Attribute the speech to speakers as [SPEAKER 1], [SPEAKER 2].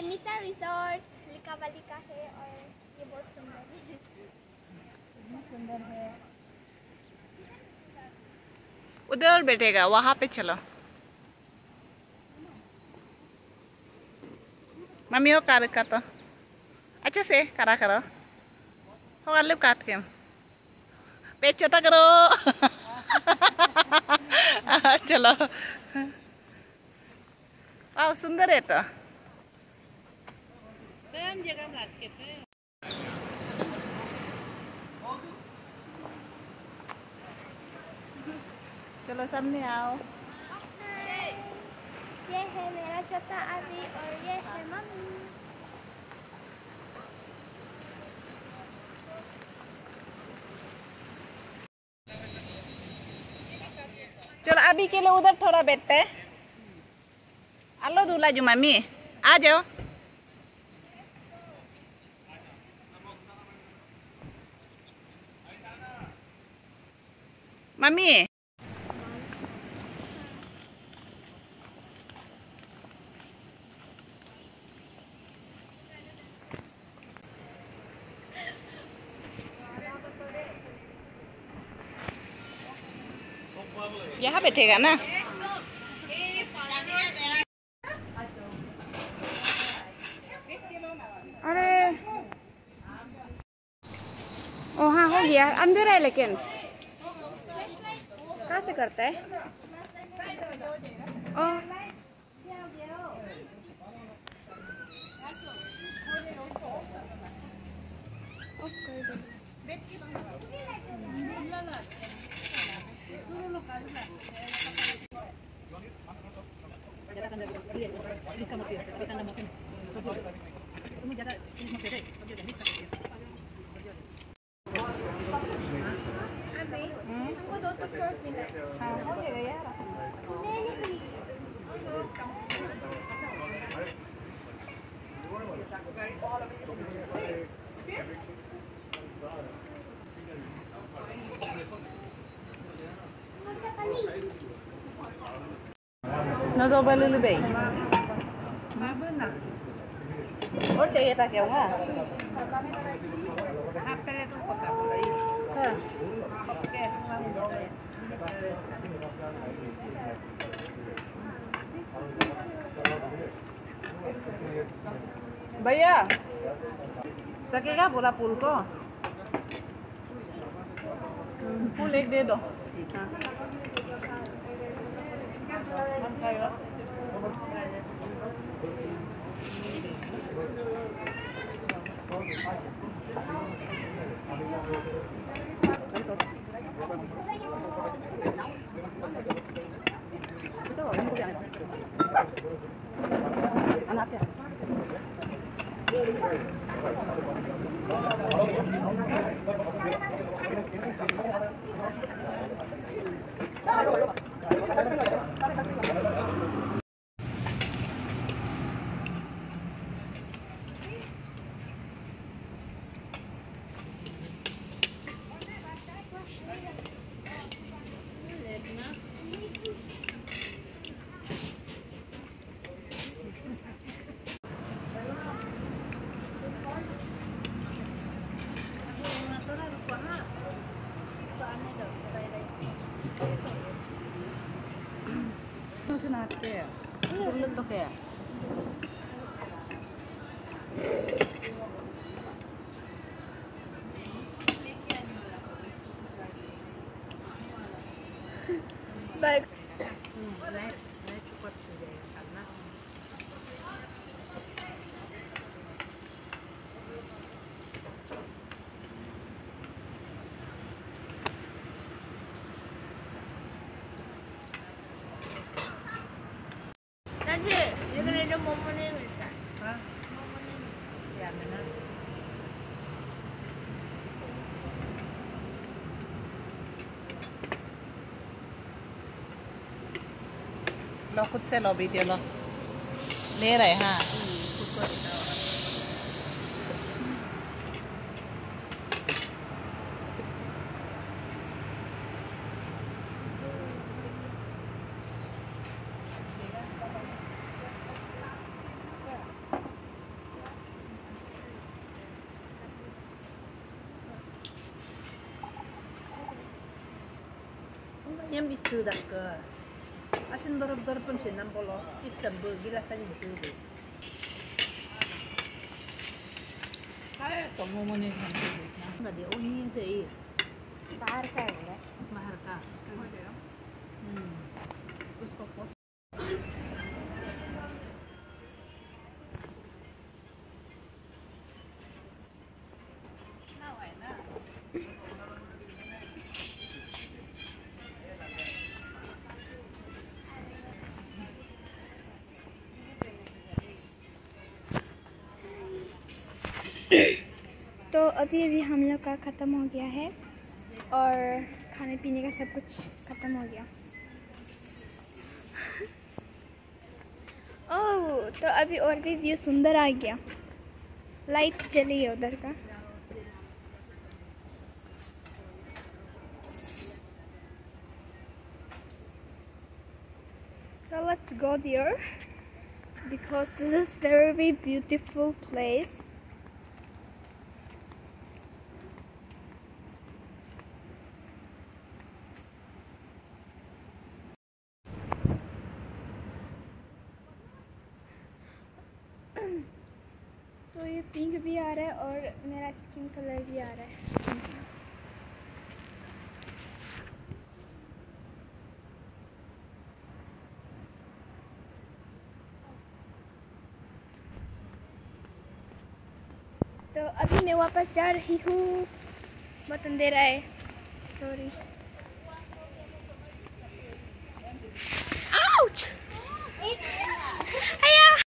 [SPEAKER 1] Nainital resort Likabali का है और ये बहुत सुंदर है।
[SPEAKER 2] उधर बैठेगा, वहां पे चलो। मम्मी वो कार का तो अच्छा से करा करो हो लिप काट के पेट छोटा करो। चलो वाह सुंदर है तो। चलो सामने आओ।
[SPEAKER 1] ये है मेरा छोटा अभी और ये है मम्मी।
[SPEAKER 2] चलो अभी के लिए उधर थोड़ा बैठते हैं। आलो दूल्हा जो मम्मी आ जाओ। मम्मी यहाँ बैठेगा ना। अरे ओ हाँ हो गया, अंधेरा है लेकिन कहाँ से करता है। ओ
[SPEAKER 1] हमको 2 फ्रूट मिला।
[SPEAKER 2] हाँ हो जाएगा यार। nó đâu bay lên bị और चाहिए था क्या हुआ भैया सकेगा पूरा फूल को फूल एक दे दो।
[SPEAKER 1] Baik. Nanti, dia kena ada momen ni minta. Hah? Momen ni. Ya, benar.
[SPEAKER 2] लो खुद से लो वीडियो लो ले रहे हाँ।
[SPEAKER 3] Nyam istu dak ke. Asin dorop-dorop pun senam polo. Isam gila sani betul. Kaya kamu mau nih nanti. Nggak dia onion deh.
[SPEAKER 1] बाहर का है
[SPEAKER 3] Mahal ka. उसको post.
[SPEAKER 1] तो अभी हम लोग का ख़त्म हो गया है और खाने पीने का सब कुछ ख़त्म हो गया। ओह, तो अभी और भी व्यू सुंदर आ गया। लाइट जली है उधर का। So let's go there because this is very beautiful place. तो ये पिंक भी आ रहा है और मेरा स्किन कलर भी आ रहा है। तो अभी मैं वापस जा रही हूँ। बहुत अंधेरा है, सॉरी।